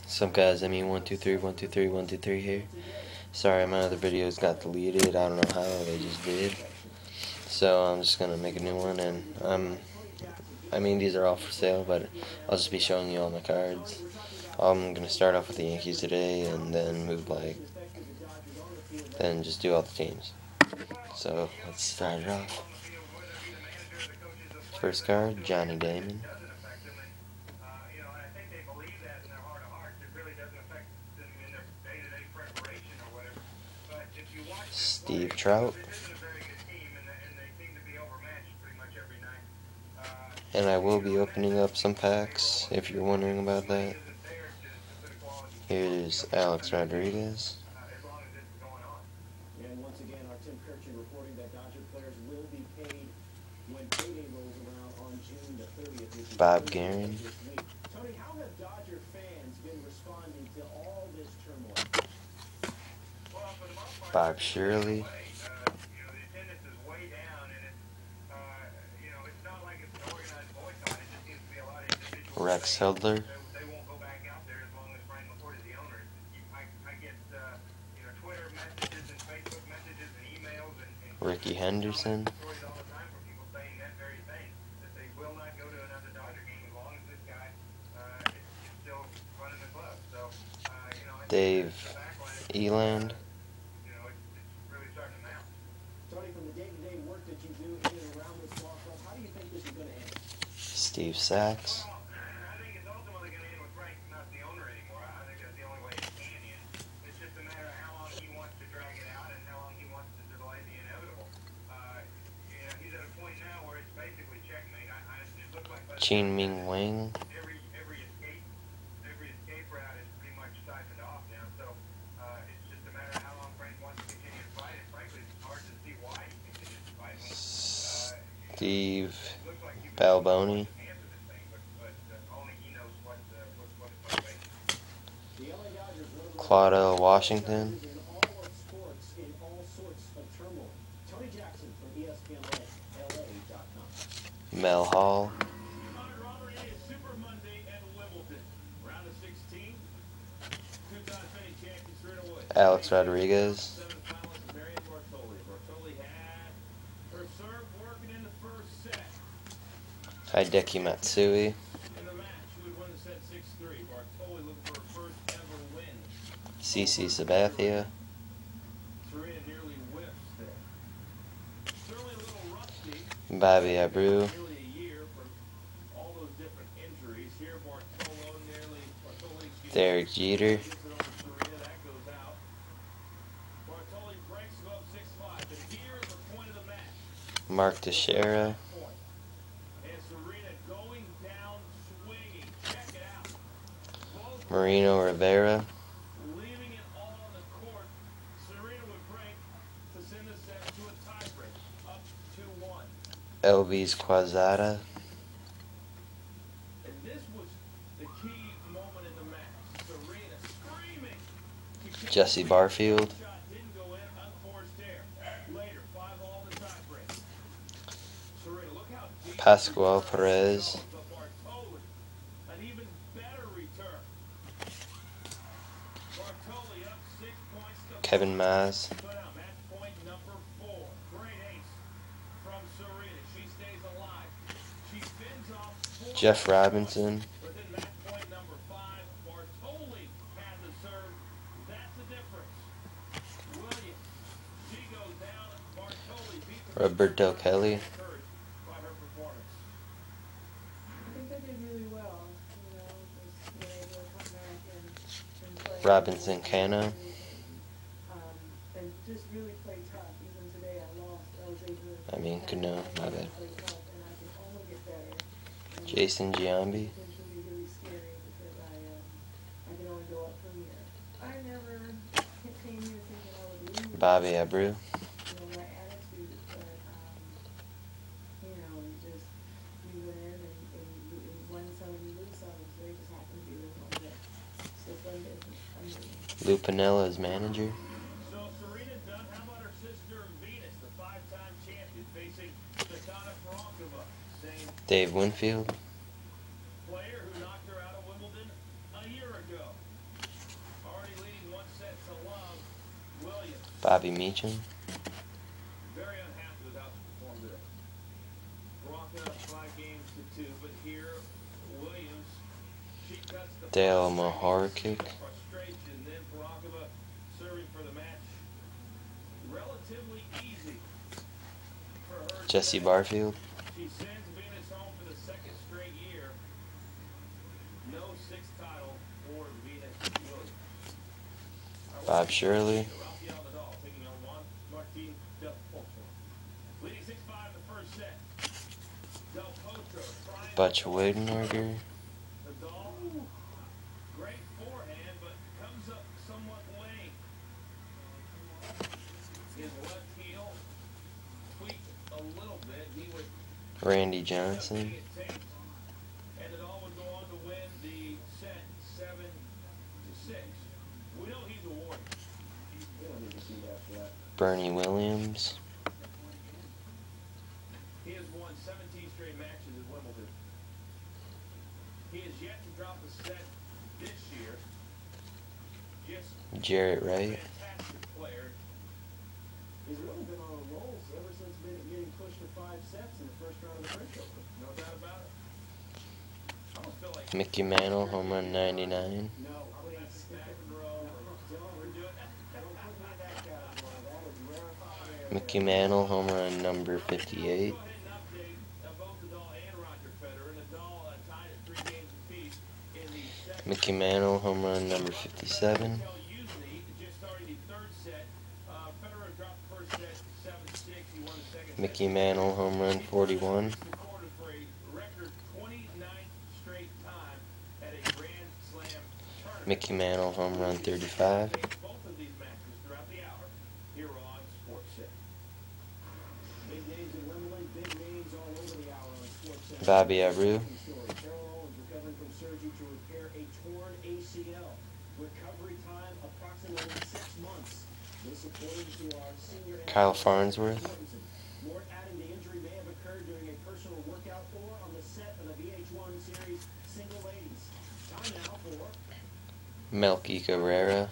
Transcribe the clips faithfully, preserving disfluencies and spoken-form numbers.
Some guys, I mean one two three, one two three, one two three here. Sorry, my other videos got deleted. I don't know how they just did. So I'm just gonna make a new one, and um, I mean these are all for sale, but I'll just be showing you all my cards. I'm gonna start off with the Yankees today, and then move like, then just do all the teams. So let's start it off. First card, Johnny Damon. Steve Trout. And I will be opening up some packs, if you're wondering about that. Here's Alex Rodriguez. And once again, our Tim Kirchin reporting that Dodger players will be paid when payday rolls around on June the thirtieth. Bob Guerin. Tony, how have Dodger fans been responding to all this turmoil? Bob Shirley. Rex Hudler. Ricky Henderson. Dave Eland. Steve Sachs. Chin Ming Wang. Steve Balboni. Claudel Washington. Mel Hall. Alex Rodriguez. Hideki Matsui. C C Sabathia. Bobby Abreu. Derek Jeter. Mark Teixeira. Marino Rivera. Elvis Quezada. Jesse Barfield. Pascual Perez. Kevin Maz. Jeff Robinson. Roberto Kelly. Robinson Cano. I mean, Cano, my bad. Jason Giambi. Bobby Abreu. Lou Piniella as manager. Dave Winfield. Bobby Meacham. Very unhappy with how he performed today. Bronca five games to two, but here Williams, she cuts the Dale Maharkick. frustration. Then Bronca serving for the match. Relatively easy for her. Jesse Barfield. She sends Venus home for the second straight year. No sixth title for Venus Williams. Bob Shirley. Butch Wignerger. Great forehand, but comes up somewhat late. His left heel tweaked a little bit. He would Randy Johnson. and it all would go on to win the set seven to six. We know he's a warrior. We don't need to see after that. Bernie Williams. He has won seventeen straight matches at Wimbledon. He has yet to drop a set this year. Just Jarrett Wright. fantastic player. He's really been on a roll ever since being- getting pushed to five sets in the first round of the French Open. No doubt about it. I almost feel like Mickey Mantle, home run ninety-nine. No, please. McEnroe or Don't, we're doing don't put me in that category. That is rarefied air. Mickey Mantle, home run number fifty-eight. Go ahead and update uh, both Nadal and Roger Federer. Nadal uh, tied at three games apiece in the second. Mickey Mantle, home run number fifty-seven. Just starting the third set. Uh, Federer dropped the first set seven six. He won the second set. Mickey Mantle, home run forty-one. Recorded for a record twenty-ninth straight time at a Grand Slam tournament. Mickey Mantle, home run thirty-five. Both of these matches throughout the hour here on Sports Center. Big names in Wimbledon, big names all over the hour on SportsCenter. Bobby Abreu. Carol Owens recovering from surgery to repair a torn A C L. Recovery time approximately six months. This according to our senior Kyle Farnsworth. Mort adding the injury may have occurred during a personal workout or on the set of the V H one series Single Ladies. Time now for Melky Cabrera.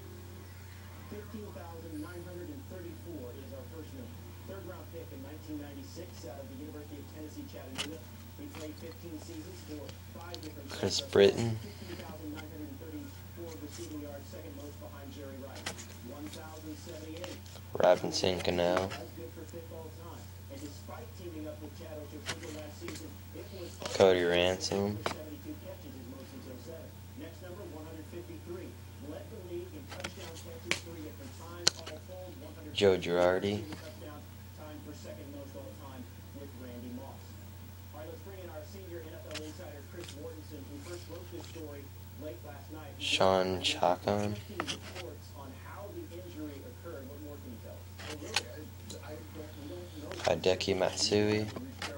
fifteen thousand nine hundred thirty-four is our first name. Third round pick in nineteen ninety-six out of the University of Tennessee, Chattanooga. He played fifteen seasons for five different Chris clubs. Britton. fifteen thousand nine hundred thirty-four receiving yards, second most behind Jerry Rice. one thousand seventy-eight. Robinson Cano. That's good for fifth all time. And despite teaming up with Chad Ochocinco last season, it was Cody Ransom. seventy-two catches, his most since oh seven. Next number, one hundred fifty-three. Led the league in touchdown catches three different times, all told one hundred. Joe Girardi. Touchdown time for second most all time with Randy Moss. All right, let's bring in our senior N F L insider, Chris Whartonson, who first wrote this story late last night. Sean Chacon. Reports on how the injury occurred. What more can you tell us? Well, really, I, I don't, we don't know. Hideki Matsui.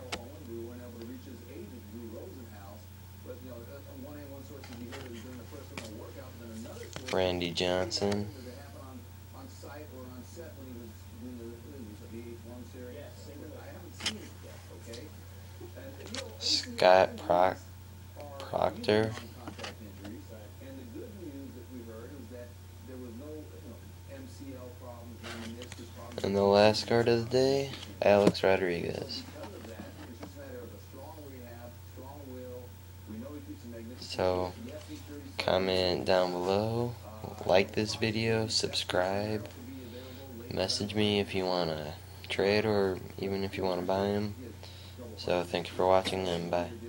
Randy Johnson. Scott Proc Proctor. And the last card of the day, Alex Rodriguez. So, comment down below, like this video, subscribe, message me if you want to trade or even if you want to buy him. So, thank you for watching and bye.